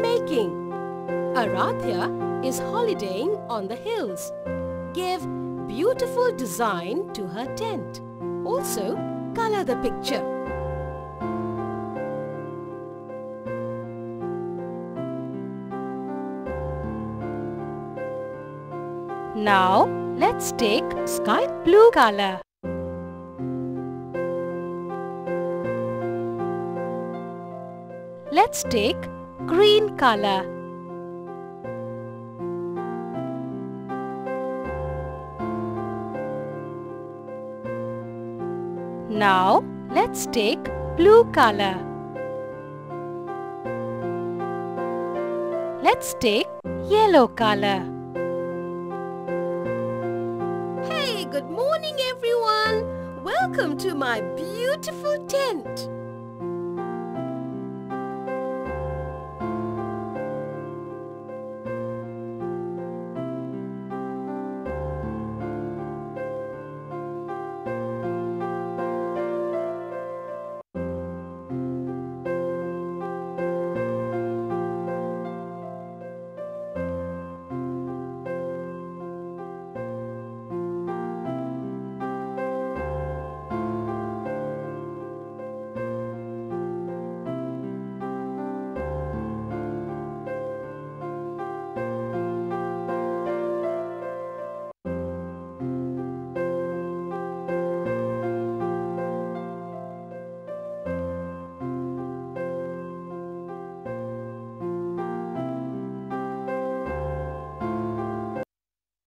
making? Aradhya is holidaying on the hills. Give beautiful design to her tent. Also, color the picture. Now, let's take sky blue color. Let's take green color. Now, let's take blue color. Let's take yellow color. Hey, good morning everyone. Welcome to my beautiful tent.